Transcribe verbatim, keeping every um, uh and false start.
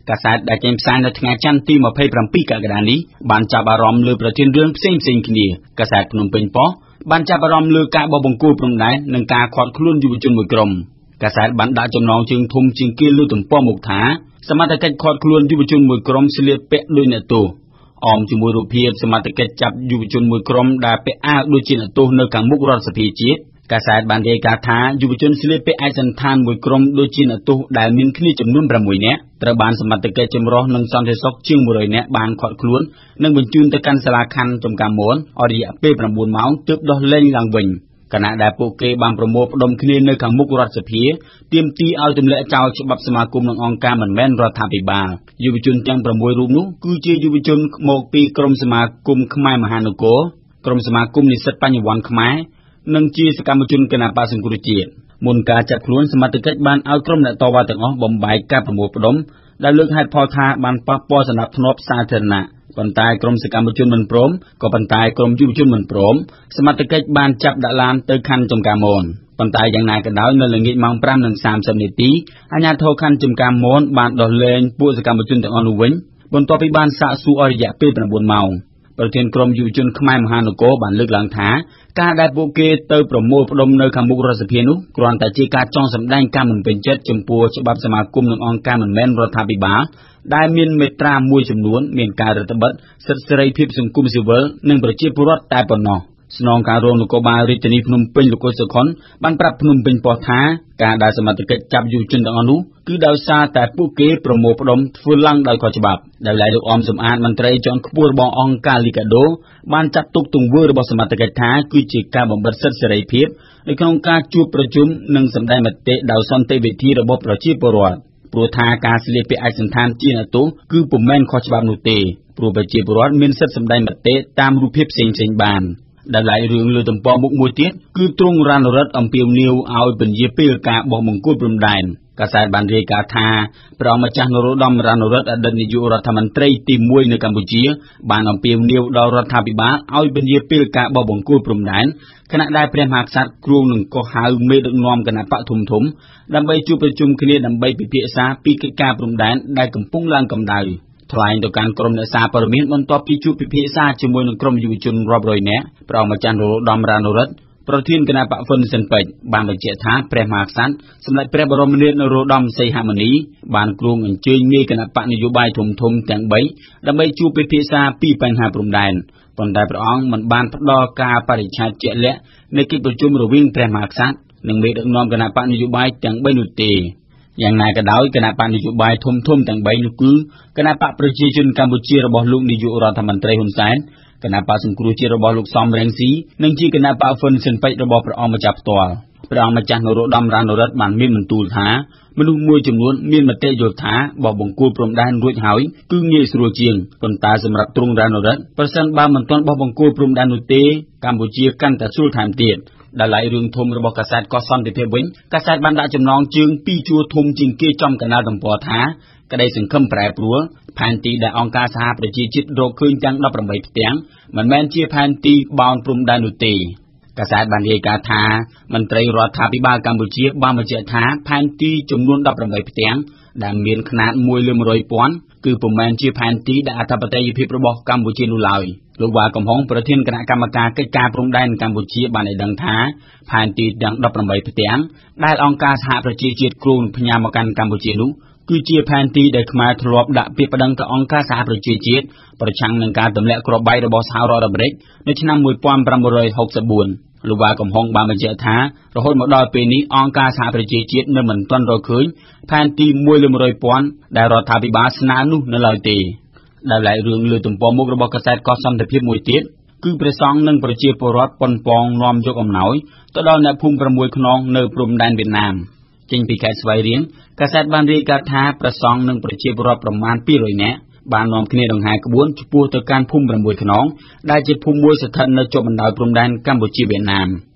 កាសែតដែលចេញផ្សាយនៅថ្ងៃច័ន្ទទីยี่สิบเจ็ดកក្កដានេះបានចាប់អារម្មណ៍លើប្រធានរឿងផ្សេងៗគ្នាកាសែតភ្នំពេញប៉ុស្តិ៍បានចាប់អារម្មណ៍លើការបោះបង្គោលព្រំដែននិងការឃាត់ខ្លួនយុវជនមួយក្រុមកាសែតបានដាក់ចំណងជើងធំជាងគេលើទំព័រមុខថាសមត្ថកិច្ចឃាត់ខ្លួនយុវជនមួយក្រុមស្លៀកពាក់ដូចអ្នកទោសអមជាមួយរូបភាពសមត្ថកិច្ចចាប់យុវជនមួយក្រុមដែលពាក់អាវដូចជាអ្នកទោសនៅខាងមុខរដ្ឋសភាជាតិកាសែតបានរាយការណ៍ថាយុវជនស្លៀកពាក់ឯកសណ្ឋានមួយក្រុមដូចជាអ្នកទោសដែលមានគ្នាចំនួនប្រាំមួយនាក់ត្រូវបានសមត្ថកិច្ចចម្រុះនិងសន្តិសុខជាងមួយរយនាក់បានឃាត់ខ្លួននិងបញ្ជូនទៅកាន់សាលាខណ្ឌចំការមនអស់រយៈពេលប្រាំបួនម៉ោងទើបដោះលែងឡើងវិញគណៈដែលពួកគេបានប្រមូលផ្ដុំគ្នានៅខាងមុខរដ្ឋសភាទាមទារឲ្យទម្លាក់ចោលច្បាប់សមាគមនិងអង្គការមិនមែនរដ្ឋាភិបាលយុវជនទាំងប្រាំមួយរូបនោះគឺជាយុវជនមកពីក្រុមសមាគមខ្មែរមហានគរក្រុមសមាគមនិស្សិតបញ្ញវន្តខ្មែរនិងជាសកម្មជនគណបក្សសង្គ្រោះជាតិមុនការចាត់ខ្លួនសមត្ថកិច្ចបានឲ្យក្រុមអ្នកតវ៉ាទាំងអស់បំបែកការប្រមូលផ្ដុំដែលលើកហេតុផលថាបានប៉ះពាល់សណ្ដាប់ធ្នាប់សាធារណៈប៉ុន្តែក្រុមសកម្មជនមិនព្រមក៏ប៉ុន្តែក្រុមយុវជនមិនព្រមសមត្ថកិច្ចបានចាប់ដាក់ឡានទៅខណ្ឌចំការមនប៉ុន្តែយ៉ាងណាក៏ដោយនៅល្ងាចម៉ោងប្រាំនិងសាមសិបនាទីអាជ្ញាធរខណ្ឌចំការមនបានដោះលែងពួកសកម្មជនទាំងអស់នោះវិញបន្ទាប់ពីបានសាកសួរអស់រយៈពេលប្រាំបួនម៉ោងប្រធានក្រុមយុវជនខ្មែរមហានគរបានលើកឡើងថាការដែលពួកគេទៅប្រមូលផ្ដុំនៅខាងមុខរដ្ឋសភានោះគ្រាន់តែជាការចង់សម្ដែងការមិនពេញចិត្តចំពោះច្បាប់សមាគមនិងអង្គការមិនមែនរដ្ឋាភិបាលដែលមានមេត្រាមួយចំនួនមានការរឹតបន្តឹងសិទ្ធិសេរីភាពសង្គមស៊ីវិលនិងប្រជាពលរដ្ឋតែប៉ុណ្ណោះស្នងការរងនគរបាលរាជធានីភ្នំពេញលោកអ៊ុចសុខុនបានប្រាប់ភ្នំពេញប៉ុស្តិ៍ថាការដែលសមត្ថកិច្ចចាប់យុវជនទាំងអស់នោះគឺដោយសារតែពួកគេប្រមូលផ្ដុំធ្វើឡើងដោយខុសច្បាប់ដោយឡែកលោកអមសំអាតមន្ត្រីជាន់ខ្ពស់របស់អង្គការលីកាដូបានចាត់ទុកទង្វើរបស់សមត្ថកិច្ចថាគឺជាការបំបិទសិទ្ធិសេរីភាពនៅក្នុងការជួបប្រជុំនិងសម្ដែងមតិដោយសន្តិវិធីរបស់ប្រជាពលរដ្ឋព្រោះថាការស្លៀកពាក់ឯកសណ្ឋានជាអ្នកទោសគឺពុំមែនខុសច្បាប់នោះទេព្រោះប្រជាពលរដ្ឋមានសិទ្ធិសម្ដែងមតិតាមរូបភាពផ្សេងៗបានដែលឡែករឿងលើទំព័រមុខមួយទៀតគឺទ្រង់រណរដ្ឋអំពាវនាវឲ្យពន្យាពេលការបោះបង្គោលព្រំដែនកាសែតបានរាយការណ៍ថាព្រះម្ចាស់នរោត្តមរណរដ្ឋអតីតនាយករដ្ឋមន្ត្រីទីមួយនៅកម្ពុជាបានអំពាវនាវដល់រដ្ឋាភិបាលឲ្យពន្យាពេលការបោះបង្គោលព្រំដែនខណៈដែលព្រះមហាក្សត្រគ្រងនឹងកោះហៅមេដឹកនាំគណបក្សធំធំដើម្បីជួបប្រជុំគ្នាដើម្បីពិភាក្សាពីកិច្ចការព្រំដែនដែលកំពុងឡើងកម្ដៅថ្លែងទៅកាន់ក្រុមអ្នកសារព័ត៌មានបន្ទាប់ពីជួបពិភាក្សាជាមួយនឹងក្រុមយុវជនរាប់រយនាក់ព្រះម្ចាស់នរោត្តមរណរដ្ឋប្រធានគណៈបក្សហ៊ុនស៊ិនប៉ិចបានបញ្ជាក់ថាព្រះមហាក្សត្រសម្ដេចព្រះបរមនាថនរោត្តមសីហមុនីបានគ្រងអញ្ជើញមេគណៈបក្សនយោបាយធំៗទាំងបីដើម្បីជួបពិភាក្សាពីបញ្ហាព្រំដែនប៉ុន្តែព្រះអង្គមិនបានផ្ដល់ការបរិច្ឆេទជាក់លាក់នៃកិច្ចប្រជុំរវាងព្រះមហាក្សត្រនិងមេដឹកនាំគណៈបក្សនយោបាយទាំងបីនោះទេយ៉ាងណាក៏ដោយគណៈបក្សនយោបាយធំៗទាំងបីនោះគឺគណៈបក្សប្រជាជនកម្ពុជារបស់លោកនាយករដ្ឋមន្ត្រីហ៊ុនសែនគណៈបក្សសង្គ្រោះជាតិរបស់លោកសំរងស៊ីនិងជាគណៈបក្សហ៊ុនស៊ិនប៉ិចរបស់ព្រះអង្គម្ចាស់ផ្ទាល់ព្រះអង្គម្ចាស់នរោត្តមរណរដ្ឋបានមានបន្ទូលថាមនុស្សមួយចំនួនមានមតិយល់ថាបោះបង្គោលព្រំដែនរួចហើយគឺងាយស្រួលជាងប៉ុន្តែសម្រាប់ទ្រង់រណរដ្ឋប្រសិនបើមិនទាន់បោះបង្គោលព្រំដែននោះទេកម្ពុជាកាន់តែស្រួលថែមទៀតដែលឡែករឿងធំរបស់កាសែតកោះសន្តិភាពវិញកាសែតបានដាក់ចំណងជើងពីរជួរធំជាងគេចំកណ្ដាលទំព័រថាក្តីសង្ឃឹមប្រែប្រួលផែនទីដែលអង្គការសហប្រជាជាតិរកឃើញទាំងដប់ប្រាំបីផ្ទាំងមិនមែនជាផែនទីបោនព្រំដែននោះទេកាសែតបានរាយការណ៍ថាមន្ត្រីរដ្ឋាភិបាលកម្ពុជាបានបញ្ជាក់ថាផែនទីចំនួនដប់ប្រាំបីផ្ទាំងដែលមានຂະຫນາດមួយលើមួយរយពាន់គឺពុំមែនជាផែនទីដែលអធិបតេយ្យភាពរបស់កម្ពុជានោះឡើយលោកវ៉ាកំហុងប្រធានគណៈកម្មការកិច្ចការព្រំដែនកម្ពុជាបានឲ្យដឹងថាផែនទីទាំងដប់ប្រាំបីផ្ទាំងដែលអង្គការសហប្រជាជាតិគ្រោងផ្ញើមកកាន់កម្ពុជានោះគឺជាផែនទីដែលខ្មែរធ្លាប់ដាក់ពាក្យប្តឹងទៅអង្គការសហប្រជាជាតិប្រឆាំងនឹងការទម្លាក់គ្រាប់បែករបស់សហរដ្ឋអាមេរិកនៅឆ្នាំmột nghìn tám trăm sáu mươi tưលោកវ៉ាកំហុងបានបញ្ជាក់ថារហូតមកដល់ពេលនេះអង្គការសហប្រជាជាតិនៅមិនទាន់រកឃើញផែនទីមួយលើមួយរយពាន់ដែលរដ្ឋាភិបាលស្នើនោះនៅឡើយទេដែលឡែករឿងលើទំព័រមុខរបស់កាសែតកោះសន្តិភាពមួយទៀតគឺព្រះសង្ឃនិងប្រជាពលរដ្ឋប៉ុនប៉ងនាំយកអំណោយទៅដល់អ្នកភូមិប្រាំមួយខ្នងនៅព្រំដែនវៀតណាមចេញពីខេត្តស្វាយរៀងកាសែតបានរាយការណ៍ថាព្រះសង្ឃនិងប្រជាពលរដ្ឋប្រមាណពីររយនាក់បាននាំគ្នាដង្ហែក្បួនឆ្ពោះទៅកាន់ភូមិប្រាំមួយខ្នងដែលជាភូមិមួយស្ថិតនៅជាប់បណ្ដោយព្រំដែនកម្ពុជាវៀតណាម